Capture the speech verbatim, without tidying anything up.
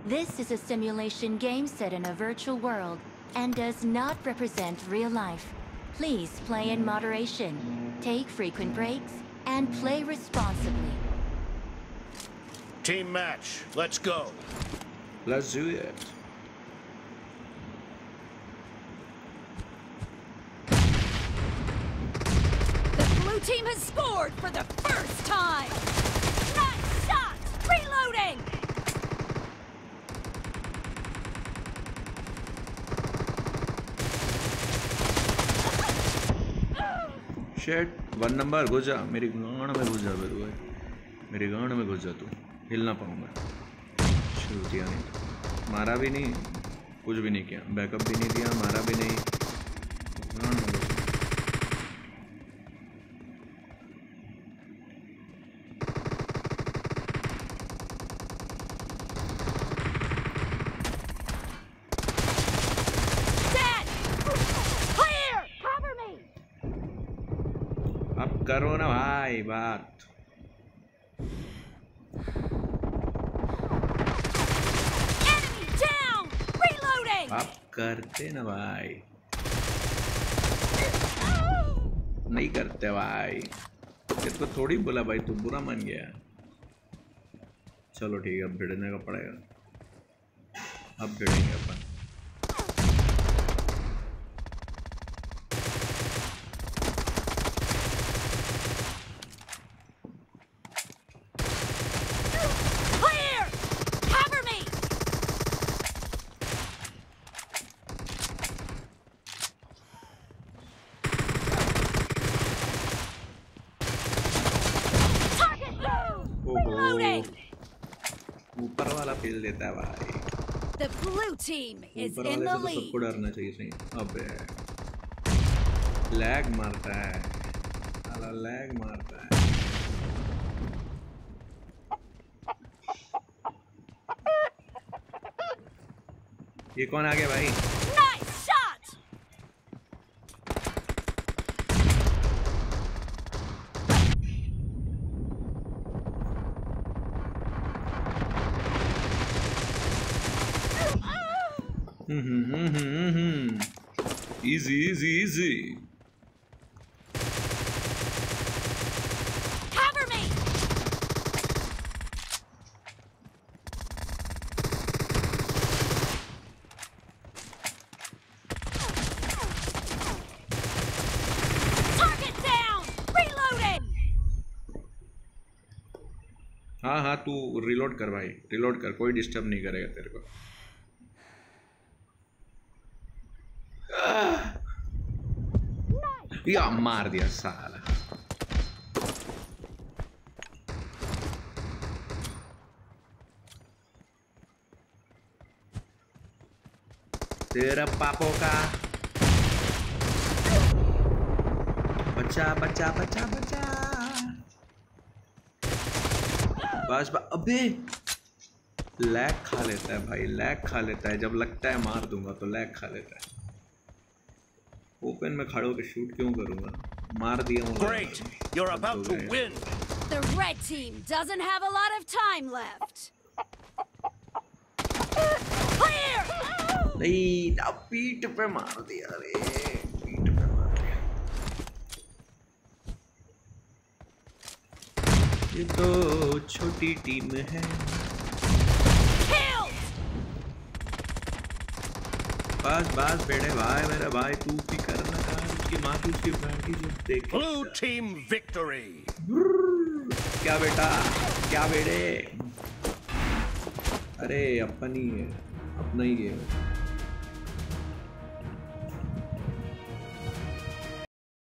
This is a simulation game set in a virtual world and does not represent real life. Please play in moderation, take frequent breaks, and play responsibly. Team match, let's go. Let's do it. The blue team has scored for the first time! Nice shot! Reloading! Shit, one number घुस जा, मेरी गांड में घुस जा बेरू भाई, मेरी गांड में घुस जा तू, हिल ना पाऊंगा। शूट किया नहीं, मारा भी नहीं, कुछ भी नहीं किया, बैकअप भी नहीं दिया, मारा भी नहीं, गांड में घुस। अब करो ना भाई बात। अब करते ना भाई, नहीं करते भाई, तेरे को थोड़ी बोला भाई, तू बुरा मान गया। चलो ठीक है, अब भिड़ने का पड़ेगा, अब भिड़ेंगे अपन। ऊपर वाला फेल देता है भाई। The blue team is in the lead. सबको डरना चाहिए सही। अबे लैग मारता है, साला लैग मारता है। ये कौन आ गया भाई? Nice shot. Easy, easy, easy. Cover me. Target down. Reloading. हाँ हाँ, तू रिलोड कर भाई, रिलोड कर, कोई डिस्टर्ब नहीं करेगा तेरे को। या मार दिया साला। तेरा पापों का बच्चा बच्चा बच्चा बच्चा बस बस। अबे लैग खा लेता है भाई, लैग खा लेता है, जब लगता है मार दूंगा तो लैग खा लेता है। ओपन में खड़े होकर शूट क्यों करूंगा, मार दिया हूं। Great, you're about to win. The red team doesn't have a lot of time left. Clear. नहीं, अब पीठ पे मार दिया रे, पीठ पे मार दिया। ये तो छोटी टीम है। बस बस बेटे भाई, मेरा भाई, तू भी करना था, उसकी माँ की उसकी फैमिली जो देख। Blue team victory. क्या बेटा, क्या बेटे, अरे अपन ही है, अपना ही है।